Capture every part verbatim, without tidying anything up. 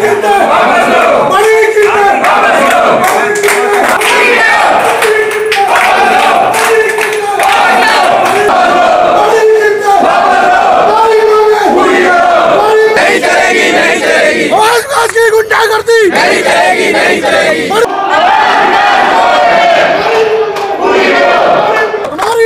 गुंडागर्दी नहीं चलेगी, नहीं चलेगी। हमारी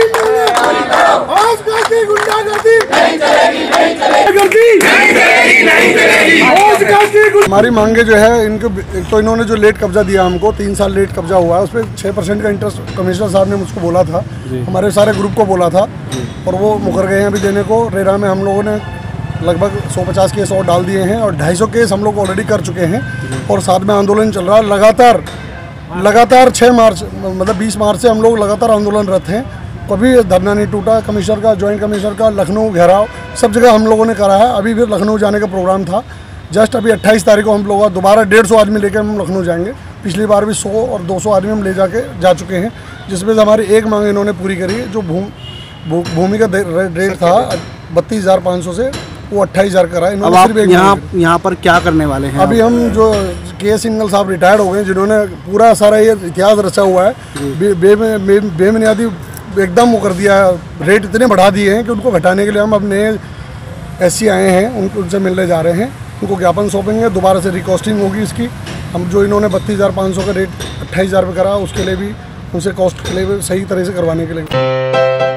गुंडागर्दी नहीं चलेगी, नहीं चलेगी, नहीं चलेगी, नहीं चलेगी। हमारी मांगे जो है इनको, एक तो इन्होंने जो लेट कब्जा दिया हमको, तीन साल लेट कब्जा हुआ है, उस पर छः परसेंट का इंटरेस्ट कमिश्नर साहब ने मुझको बोला था, हमारे सारे ग्रुप को बोला था, और वो मुकर गए हैं अभी देने को। रेरा में हम लोगों ने लगभग सौ पचास केस और डाल दिए हैं, और ढाई सौ केस हम लोग ऑलरेडी कर चुके हैं, और साथ में आंदोलन चल रहा है लगातार लगातार छः मार्च मतलब बीस मार्च से हम लोग लगातार आंदोलनरत हैं। कभी धरना नहीं टूटा। कमिश्नर का, जॉइंट कमिश्नर का, लखनऊ घेराव सब जगह हम लोगों ने करा है। अभी भी लखनऊ जाने का प्रोग्राम था। जस्ट अभी अट्ठाईस तारीख को हम लोग दोबारा डेढ़ सौ आदमी लेकर हम लखनऊ जाएंगे। पिछली बार भी सौ और दो सौ आदमी हम ले जाके जा चुके हैं, जिसमें से हमारी एक मांग इन्होंने पूरी करी है। जो भूमि भूमि का रेट था बत्तीस हज़ार पाँच सौ से वो अट्ठाईस हज़ार करा है। अब आप यहाँ यहाँ पर क्या करने वाले हैं? अभी हम जो के एस सिंगल साहब रिटायर्ड हो गए, जिन्होंने पूरा सारा ये इतिहास रचा हुआ है, बेबुनियादी एकदम वो कर दिया है, रेट इतने बढ़ा दिए हैं कि उनको घटाने के लिए हम अब नए एस सी आए हैं, उनको उनसे मिलने जा रहे हैं, उनको ज्ञापन सौंपेंगे। दोबारा से रिकॉस्टिंग होगी इसकी। हम जो इन्होंने बत्तीस हज़ार पाँच सौ का रेट अट्ठाईस हज़ार पे करा, उसके लिए भी उनसे कॉस्ट के लिए भी सही तरह से करवाने के लिए